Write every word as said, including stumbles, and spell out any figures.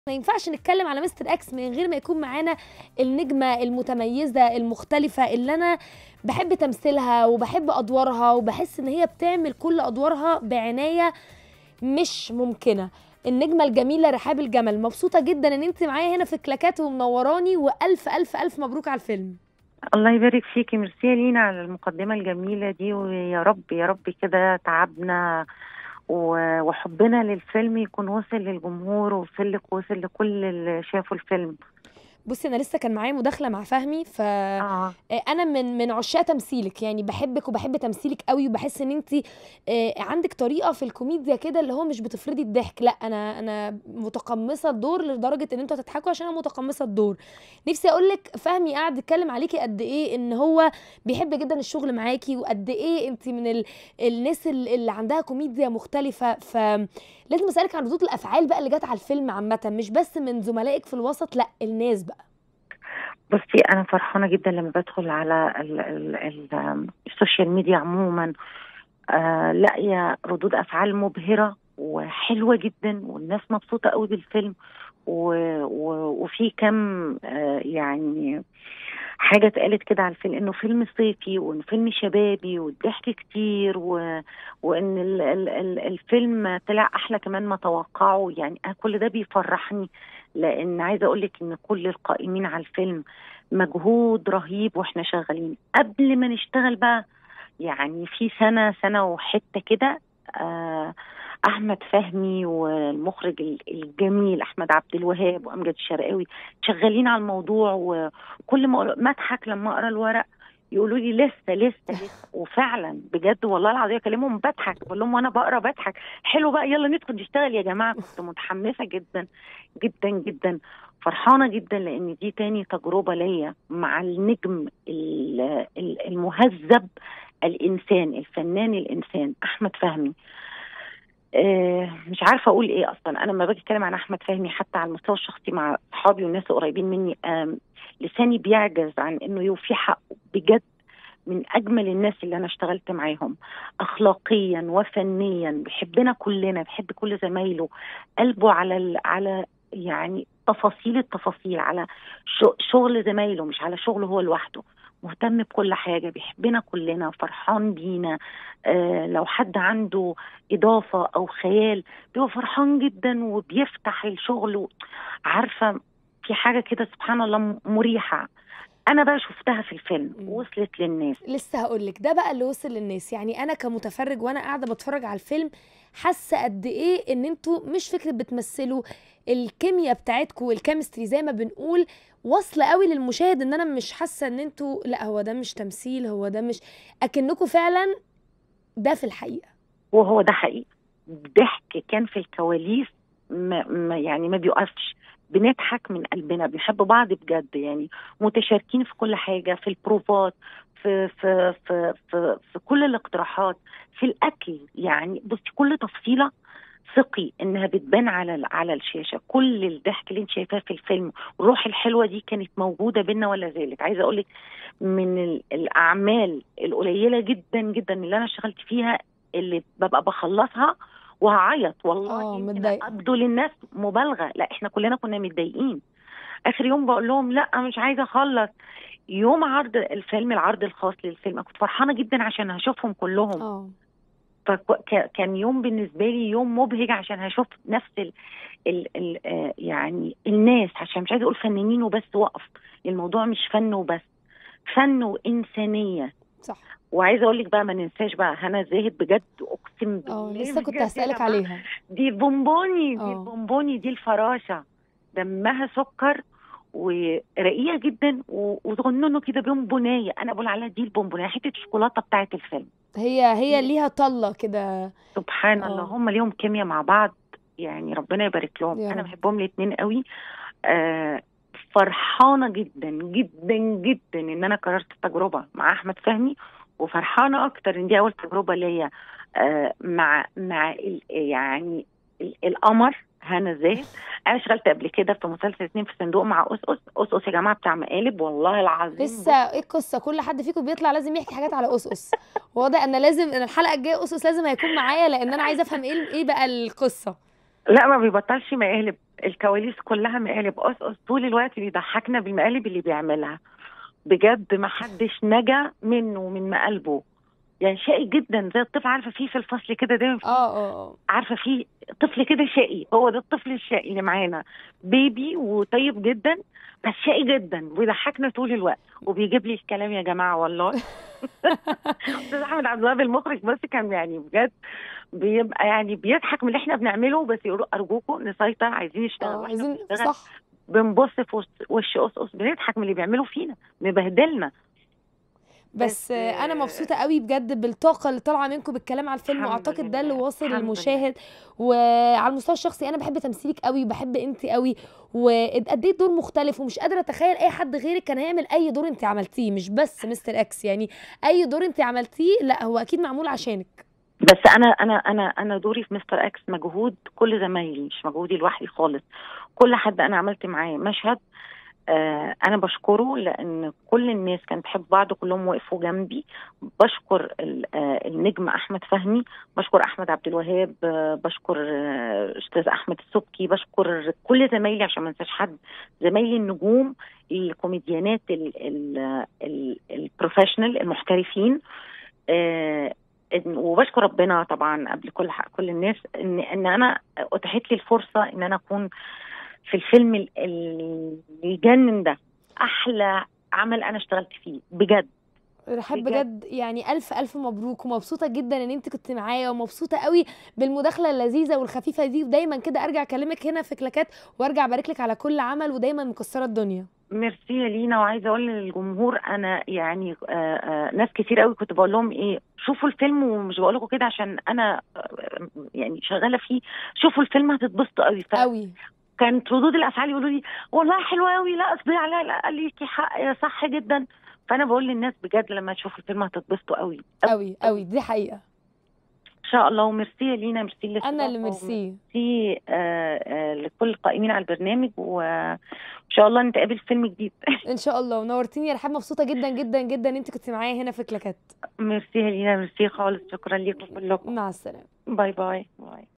ما ينفعش نتكلم على مستر اكس من غير ما يكون معانا النجمة المتميزة المختلفة اللي انا بحب تمثيلها وبحب ادوارها وبحس ان هي بتعمل كل ادوارها بعناية مش ممكنة. النجمة الجميلة رحاب الجمل، مبسوطة جدا ان انت معايا هنا في كلاكات ومنوراني، والف الف الف مبروك على الفيلم. الله يبارك فيكي، ميرسي يا لينا على المقدمة الجميلة دي، ويا رب يا رب كده تعبنا وحبنا للفيلم يكون وصل للجمهور ووصل لك ووصل لكل اللي شافوا الفيلم. بصي انا لسه كان معايا مداخله مع فهمي، ف آه. انا من من عشاق تمثيلك، يعني بحبك وبحب تمثيلك قوي، وبحس ان انت عندك طريقه في الكوميديا كده اللي هو مش بتفرضي الضحك، لا انا انا متقمصه الدور لدرجه ان انتوا هتضحكوا عشان انا متقمصه الدور. نفسي اقول لك فهمي قاعد يتكلم عليكي قد ايه ان هو بيحب جدا الشغل معاكي، وقد ايه انت من ال... الناس اللي عندها كوميديا مختلفه. ف لازم اسالك عن ردود الافعال بقى اللي جت على الفيلم عامه، مش بس من زملائك في الوسط، لا الناس بقى. بصي انا فرحانه جدا لما بدخل على ال ال ال السوشيال ميديا عموما، آه لاقيه ردود افعال مبهره وحلوه جدا، والناس مبسوطه قوي بالفيلم، وفي كم آه يعني حاجه اتقالت كده على الفيلم، انه فيلم صيفي وانه فيلم شبابي والضحك كتير، و... وان ال... ال... ال... الفيلم طلع احلى كمان ما توقعوا. يعني كل ده بيفرحني، لان عايزه اقول لك ان كل القائمين على الفيلم مجهود رهيب واحنا شغالين قبل ما نشتغل بقى. يعني في سنه سنه وحته كده، آه احمد فهمي والمخرج الجميل احمد عبد الوهاب وامجد الشرقاوي شغالين على الموضوع، وكل ما ما اضحك لما اقرا الورق يقولوا لي لسه لسه لسه وفعلا بجد والله العظيم اكلمهم بضحك، بقول لهم وانا بقرا بضحك، حلو بقى يلا ندخل نشتغل يا جماعه. كنت متحمسه جدا جدا جدا، فرحانه جدا، لان دي تاني تجربه ليا مع النجم المهذب الانسان الفنان الانسان احمد فهمي. آه مش عارفه اقول ايه اصلا. انا لما باجي اتكلم عن احمد فهمي حتى على المستوى الشخصي مع اصحابي والناس القريبين مني، آه لساني بيعجز عن انه يوفي حقه. بجد من اجمل الناس اللي انا اشتغلت معاهم اخلاقيا وفنيا، بيحبنا كلنا، بيحب كل زمايله، قلبه على على يعني تفاصيل التفاصيل، على شغل زمايله مش على شغله هو لوحده، مهتم بكل حاجة، بيحبنا كلنا، فرحان بينا. آه لو حد عنده إضافة أو خيال بيبقى فرحان جدا وبيفتح الشغل. عارفة في حاجة كده سبحان الله مريحة، أنا بقى شفتها في الفيلم وصلت للناس. لسه هقولك ده بقى اللي وصل للناس. يعني أنا كمتفرج وأنا قاعدة بتفرج على الفيلم حاسة قد إيه إن أنتوا مش فكرة بتمثلوا، الكيمياء بتاعتكم والكيمستري زي ما بنقول واصله قوي للمشاهد، ان انا مش حاسه ان انتوا لا هو ده مش تمثيل، هو ده مش اكنكم فعلا ده في الحقيقه. وهو ده حقيقي، ضحك كان في الكواليس ما ما يعني ما بيوقفش، بنضحك من قلبنا، بنحب بعض بجد، يعني متشاركين في كل حاجه، في البروفات، في في في في, في كل الاقتراحات، في الاكل. يعني بصي كل تفصيله ثقي انها بتبان على على الشاشه. كل الضحك اللي انت شايفاه في الفيلم والروح الحلوه دي كانت موجوده بينا ولا زالت. عايزه اقول لك من الاعمال القليله جدا جدا اللي انا اشتغلت فيها اللي ببقى بخلصها وهعيط والله، يمكن ابدو للناس مبالغه، لا احنا كلنا كنا متضايقين. اخر يوم بقول لهم لا مش عايزه اخلص. يوم عرض الفيلم، العرض الخاص للفيلم، كنت فرحانه جدا عشان هشوفهم كلهم. اه فكان يوم بالنسبه لي يوم مبهج عشان هشوف نفس ال ال ال آه يعني الناس، عشان مش عايزه اقول فنانين وبس، وقف الموضوع مش فن وبس، فن وانسانيه. صح. وعايزه اقول لك بقى ما ننساش بقى هنا زاهد، بجد اقسم بالله اه لسه كنت هسالك عليها. دي بونبوني دي البونبوني دي الفراشه، دمها سكر ورقيقه جدا وصغننه كده بونبونيه، انا بقول عليها دي البونبونيه، حته الشوكولاته بتاعت الفيلم. هي هي ليها طله كده سبحان الله، هم ليهم كيمياء مع بعض، يعني ربنا يبارك لهم. انا بحبهم الاثنين قوي. آه فرحانه جدا جدا جدا ان انا قررت التجربه مع احمد فهمي، وفرحانه اكتر ان دي اول تجربه ليا آه مع مع يعني القمر هنا زاهد. انا اشتغلت قبل كده في مسلسل اتنين في الصندوق مع أس أس أس أس يا جماعه بتاع مقالب، والله العظيم لسه ايه القصه؟ كل حد فيكم بيطلع لازم يحكي حاجات على أس أس. واضح انا لازم ان الحلقه الجايه أس أس لازم هيكون معايا، لان انا عايزه افهم ايه ايه بقى القصه. لا ما بيبطلش مقالب الكواليس كلها مقالب. قصقص طول الوقت بيضحكنا بالمقالب اللي بيعملها، بجد ما حدش نجا منه من مقالبه. يعني شقي جدا زي الطفل، عارفه فيه في الفصل كده دايما في، اه اه اه عارفه فيه طفل كده شقي، هو ده الطفل الشقي اللي معانا، بيبي وطيب جدا بس شقي جدا ويضحكنا طول الوقت وبيجيب لي الكلام يا جماعه والله. استاذ احمد عبد الوهاب المخرج بس كان يعني بجد بيبقى يعني بيضحك من اللي احنا بنعمله، بس يقولوا ارجوكم نسيطر، عايزين نشتغل، اه واحنا عايزين بنشتغل صح. بنبص في وش وش قصقص، بنضحك من اللي بيعملوا فينا، مبهدلنا. بس بس آه، انا آه، مبسوطه قوي بجد بالطاقه اللي طالعه منكم بالكلام على الفيلم، الحمد واعتقد ده اللي لله واصل الحمد لله. للمشاهد. وعلى المستوى الشخصي انا بحب تمثيلك قوي وبحب انت قوي، واديت دور مختلف، ومش قادره اتخيل اي حد غيرك كان هيعمل اي دور انت عملتيه، مش بس مستر اكس يعني. اي دور انت عملتيه لا هو اكيد معمول عشانك. بس انا انا انا انا دوري في مستر اكس مجهود كل زمايلي، مش مجهودي لوحدي خالص. كل حد انا عملت معاه مشهد آه انا بشكره، لان كل الناس كانت بتحب بعض، كلهم وقفوا جنبي. بشكر ال- آه النجم احمد فهمي، بشكر احمد عبد الوهاب، آه بشكر آه استاذ احمد السبكي، بشكر كل زمايلي عشان ما انساش حد، زمايلي النجوم الكوميديانات ال- ال- ال- البروفيشنال المحترفين. آه إن- وبشكر ربنا طبعا قبل كل حق كل الناس ان ان انا اتاحت لي الفرصه ان انا اكون في الفيلم ال- ال- الجنن ده. احلى عمل انا اشتغلت فيه بجد رحاب بجد. بجد يعني الف الف مبروك، ومبسوطه جدا ان انت كنت معايا، ومبسوطه قوي بالمداخله اللذيذه والخفيفه دي، ودايما كده ارجع اكلمك هنا في كلاكات، وارجع ابارك لك على كل عمل، ودايما مكسره الدنيا. ميرسي يا لينا. وعايزه اقول للجمهور انا يعني آه آه ناس كتير قوي كنت بقول لهم ايه، شوفوا الفيلم، ومش بقول لكم كده عشان انا آه يعني شغاله فيه، شوفوا الفيلم هتتبسطوا قوي. قوي فكانت ردود الافعال يقولوا لي والله حلوه قوي، لا اصبري عليها، لا قال لي حق يا صح جدا. فانا بقول للناس بجد لما تشوفوا الفيلم هتتبسطوا قوي قوي قوي قوي قوي، دي حقيقه. ان شاء الله. وميرسي يا لينا، ميرسي انا اللي للاستضافه، ميرسي. وميرسي آه آه لكل القائمين على البرنامج، وان شاء الله نتقابل في فيلم جديد. ان شاء الله، ونورتيني يا رحاب، مبسوطه جدا جدا جدا ان انت كنت معايا هنا في كلاكات. ميرسي يا لينا، ميرسي خالص، شكرا لكم كلكم. مع السلامه. باي باي باي.